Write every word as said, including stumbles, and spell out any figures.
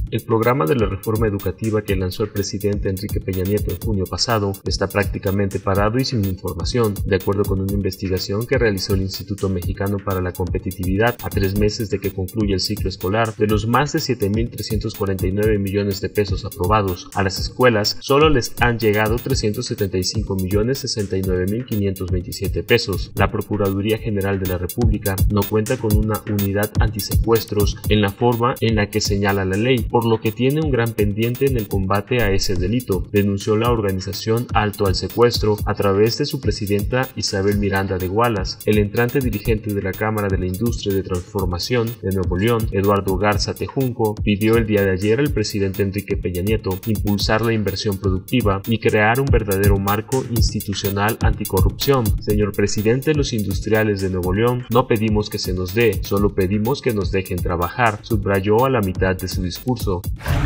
El programa de la reforma educativa que lanzó el presidente Enrique Peña Nieto en junio pasado está prácticamente parado y sin información, de acuerdo con una investigación que realizó el Instituto Mexicano para la Competitividad a tres meses de que concluya el ciclo escolar. De los más de siete mil trescientos cuarenta y nueve millones de pesos aprobados a las escuelas, solo les han llegado trescientos setenta y cinco millones sesenta y nueve mil quinientos veintisiete pesos. La Procuraduría General de la República no cuenta con una unidad antisecuestros en la forma en la que señala la ley, por lo que tiene un gran pendiente en el combate a ese delito, denunció la organización Alto al Secuestro a través de su presidenta Isabel Miranda de Gualas. El entrante dirigente de la Cámara de la Industria de Transformación de Nuevo León, Eduardo Garza Tejunco, pidió el día de ayer al presidente Enrique Peña Nieto impulsar la inversión productiva y crear un verdadero marco institucional anticorrupción. Señor presidente, los industriales de Nuevo León no pedimos que se nos dé, solo pedimos que nos dejen trabajar, subrayó a la mitad de su discurso.